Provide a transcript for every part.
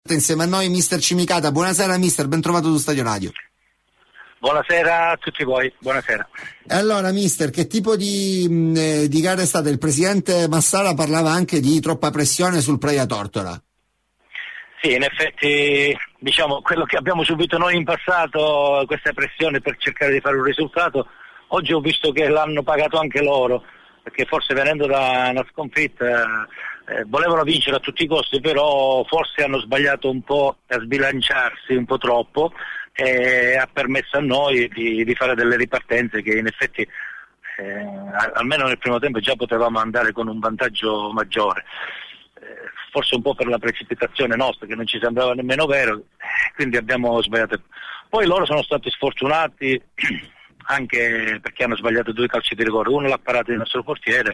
Insieme a noi mister Cimicata. Buonasera mister, ben trovato su Stadio Radio. Buonasera a tutti voi, buonasera. Allora mister, che tipo di gara è stata? Il presidente Massara parlava anche di troppa pressione sul Praia Tortora. Sì, in effetti diciamo quello che abbiamo subito noi in passato, questa pressione per cercare di fare un risultato, oggi ho visto che l'hanno pagato anche loro, perché forse venendo da una sconfitta volevano vincere a tutti i costi, però forse hanno sbagliato un po' a sbilanciarsi un po' troppo e ha permesso a noi di fare delle ripartenze che in effetti almeno nel primo tempo già potevamo andare con un vantaggio maggiore. Forse un po' per la precipitazione nostra che non ci sembrava nemmeno vero, quindi abbiamo sbagliato. Poi loro sono stati sfortunati anche perché hanno sbagliato 2 calci di rigore, uno l'ha parato il nostro portiere,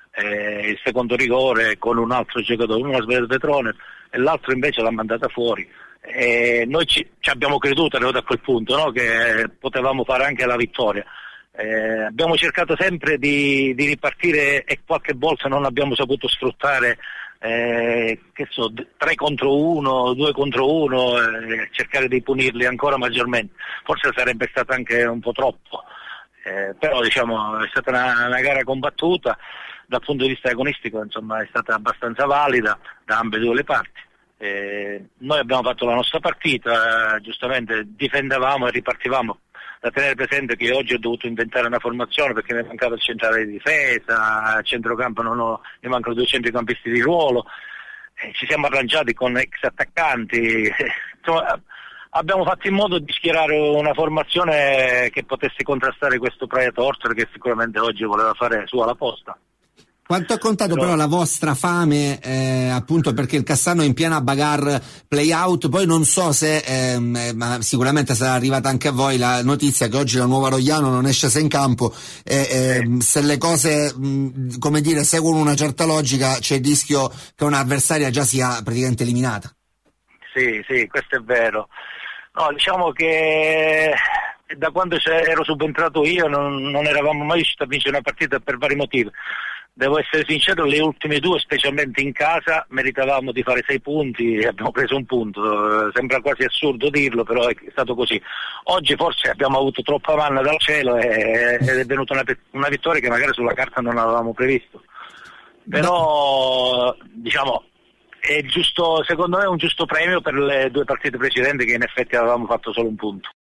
il secondo rigore con un altro giocatore, uno l'ha sbagliato Petrone e l'altro invece l'ha mandata fuori. Noi ci abbiamo creduto da quel punto, no? Che potevamo fare anche la vittoria. Abbiamo cercato sempre di ripartire e qualche volta non abbiamo saputo sfruttare 3 contro 1, 2 contro 1, cercare di punirli ancora maggiormente. Forse sarebbe stato anche un po' troppo, però diciamo è stata una gara combattuta, dal punto di vista agonistico insomma è stata abbastanza valida da ambedue le parti. Noi abbiamo fatto la nostra partita, giustamente difendevamo e ripartivamo. Da tenere presente che oggi ho dovuto inventare una formazione perché mi mancava il centrale di difesa, a centrocampo mi mancano 2 centrocampisti di ruolo, ci siamo arrangiati con ex attaccanti, insomma, abbiamo fatto in modo di schierare una formazione che potesse contrastare questo Praia Tortora che sicuramente oggi voleva fare sua la posta. Quanto ha contato però la vostra fame, appunto perché il Cassano è in piena bagarre play out, poi non so se, ma sicuramente sarà arrivata anche a voi la notizia che oggi la Nuova Rogliano non è scesa in campo, se le cose, come dire, seguono una certa logica c'è il rischio che un'avversaria già sia praticamente eliminata. Sì, questo è vero. No, diciamo che da quando ero subentrato io non eravamo mai riusciti a vincere una partita per vari motivi. Devo essere sincero, le ultime 2, specialmente in casa, meritavamo di fare 6 punti e abbiamo preso un punto. Sembra quasi assurdo dirlo, però è stato così. Oggi forse abbiamo avuto troppa manna dal cielo ed è venuta una vittoria che magari sulla carta non avevamo previsto. Però, diciamo, è giusto, secondo me è un giusto premio per le 2 partite precedenti che in effetti avevamo fatto solo un punto.